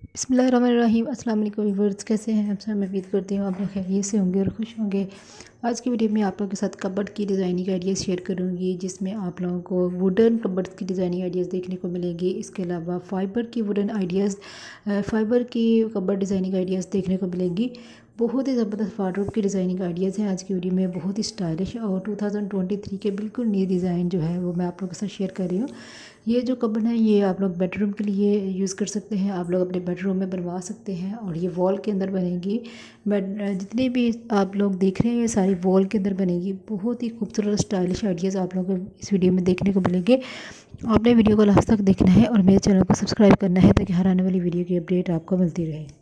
बिस्मिल्लाहिर्रहमानिर्रहीम। अस्सलाम वालेकुम व्यूअर्स, कैसे हैं आप सब। मैं उम्मीद करती हूँ आप लोग खैरियत से होंगे और खुश होंगे। आज की वीडियो में आप लोगों के साथ कबर्ड की डिज़ाइनिंग आइडियाज़ शेयर करूँगी, जिसमें आप लोगों को वुडन कबर्ड्स की डिज़ाइनिंग आइडियाज़ देखने को मिलेंगी। इसके अलावा फ़ाइबर की वुडन आइडियाज़, फ़ाइबर की कबर्ड डिज़ाइनिंग आइडियाज़ देखने को मिलेंगी। बहुत ही ज़बरदस्त वार्डरोब की डिज़ाइनिंग आइडियाज़ हैं आज की वीडियो में, बहुत ही स्टाइलिश और 2023 के बिल्कुल न्यू डिज़ाइन जो है वो मैं आप लोगों के साथ शेयर कर रही हूँ। ये जो कबर्ड है ये आप लोग बेडरूम के लिए यूज़ कर सकते हैं, आप लोग अपने बेडरूम में बनवा सकते हैं और ये वॉल के अंदर बनेगी। बेड जितने भी आप लोग देख रहे हैं ये सारी वॉल के अंदर बनेगी। बहुत ही खूबसूरत स्टाइलिश आइडियाज़ आप लोगों को इस वीडियो में देखने को मिलेंगे। आपने वीडियो को लास्ट तक देखना है और मेरे चैनल को सब्सक्राइब करना है ताकि हर आने वाली वीडियो की अपडेट आपको मिलती रहे।